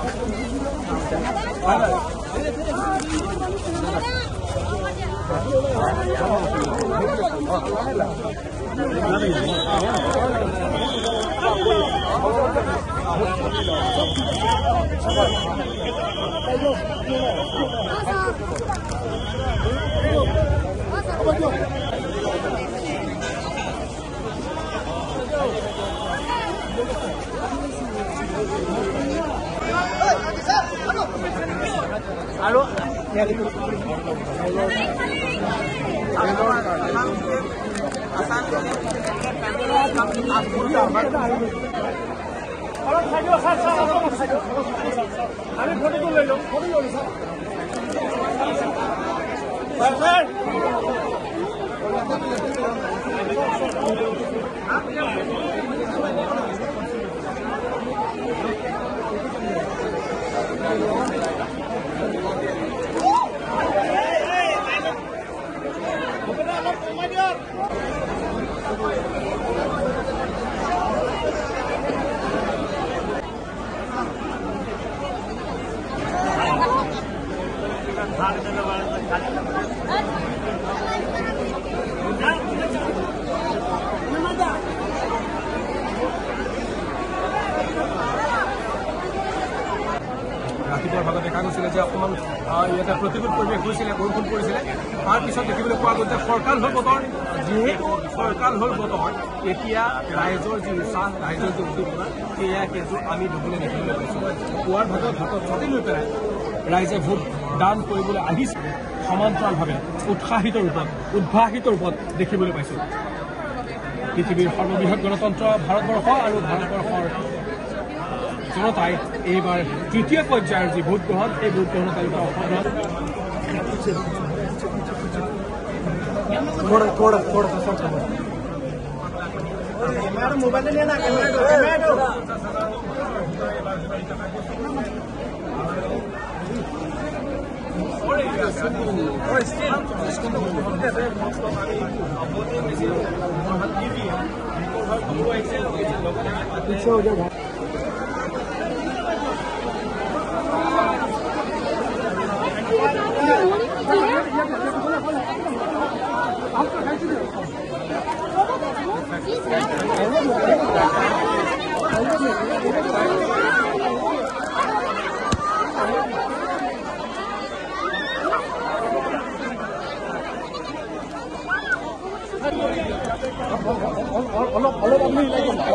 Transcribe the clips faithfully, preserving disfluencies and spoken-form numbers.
Halo. Ya gitu. ৰাতিপুৱাৰ ভাগত দেখা গৈছিলে যে অকণমান ইয়াতে প্ৰতিকূল পৰিৱেশ হৈছিলে, বৰষুণ পৰিছিলে। তাৰ পিছত দেখিবলৈ পোৱা গ'ল যে ফৰকাল হ'ল বতৰ। যিহেতু ফৰকাল হ'ল বতৰ, এতিয়া ৰাইজৰ যি উৎসাহ, ৰাইজৰ যি উদ্দীপনা, সেয়া কিন্তু আমি দেখিবলৈ দেখিবলৈ পাইছোঁ। পুৱাৰ ভাগত হাতত ছাতি লৈ পেলাই ৰাইজে ভোট দান কৰিবলৈ আহিছে সমান্তৰালভাৱে উৎসাহিত ৰূপত, উদ্ভাসিত ৰূপত দেখিবলৈ পাইছোঁ। পৃথিৱীৰ সৰ্ববৃহৎ গণতন্ত্ৰ ভাৰতবৰ্ষ আৰু ভাৰতবৰ্ষৰ জনতাই এইবাৰ তৃতীয় পৰ্যায়ৰ যি ভোট গ্ৰহণ, সেই ভোট গ্ৰহণ তালিকা অসমত অলপ অলপ আপুনি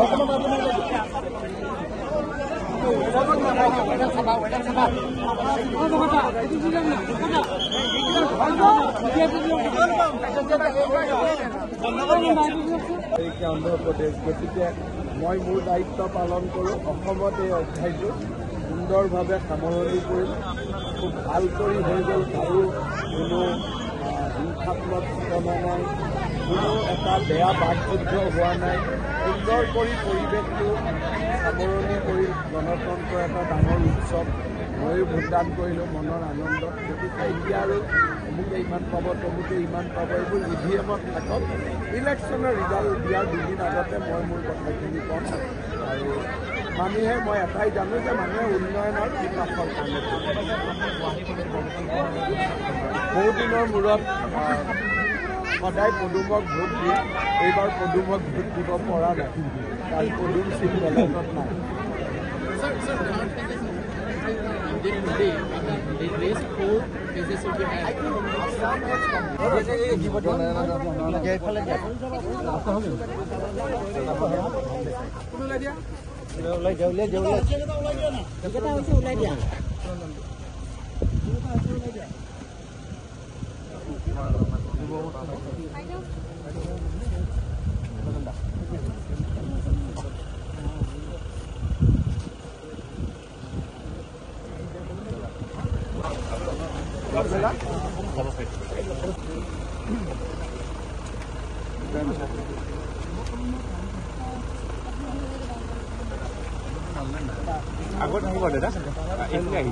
অন্ধ্ৰপ্ৰদেশ, গতিকে মই মোৰ দায়িত্ব পালন কৰোঁ। অসমত এই অধ্যায়টো সুন্দৰভাৱে সামৰণি কৰিম। খুব ভাল কৰি হৈ গ'ল, কাৰো কোনো হিংসাত্মক ঘটনা নাই, কোনো এটা বেয়া বাকযুদ্ধ হোৱা নাই। সুন্দৰ কৰি পৰিৱেশটো সামৰণি কৰি গণতন্ত্ৰ এটা ডাঙৰ উৎসৱ। ময়ো ভোটদান কৰিলোঁ মনৰ আনন্দত। গতিকে এতিয়া আৰু অমুকে ইমান পাব, তমুকে ইমান পাব, এইবোৰ ই ভি এমত থাকক। ইলেকশ্যনৰ ৰিজাল্ট দিয়াৰ দুদিন আগতে মই মোৰ কথাখিনি ক'ম। আৰু মানুহে মই এটাই জানো যে মানুহে উন্নয়নৰ বিকাশৰ কাৰণে বহুদিনৰ মূৰত সদায় পদুমক ভোট দিয়ে, এইবাৰ পদুমক ভোট দিব পৰা নাই, কাৰণ পদুম চিট বেলেগত নাই। ওলাই দিয়া ওলাই দিয়া ওলাই ওলাই দিয়া আগত আহিব দাদা, এইখিনি আহিব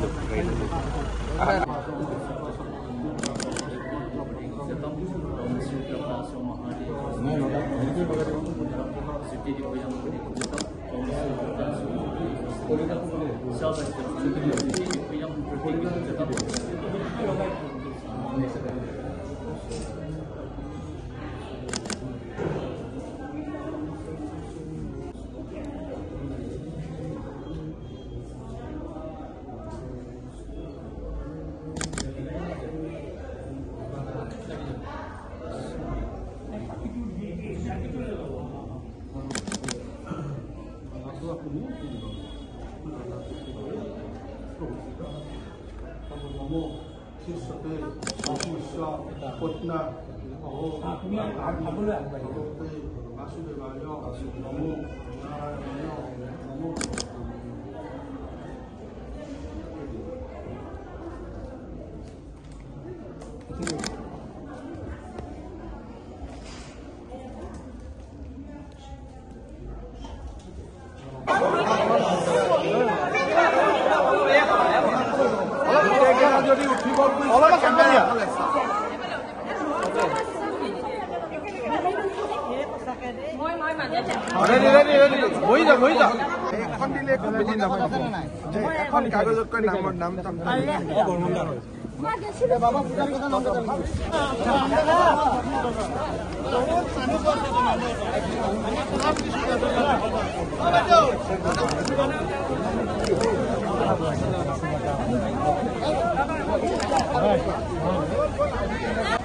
너무 실습에 실수와 꽃나 하고 밥을 안 가지고 마술을 가려 너무 너무 얼마나 깜짝이야. রেডি রেডি রেডি বই যা বই যা এখন দিলে কমিটি নাম যে এখন কাগজত কই নামৰ নাম চাম বাবা পূজাৰ কথা নাম কথা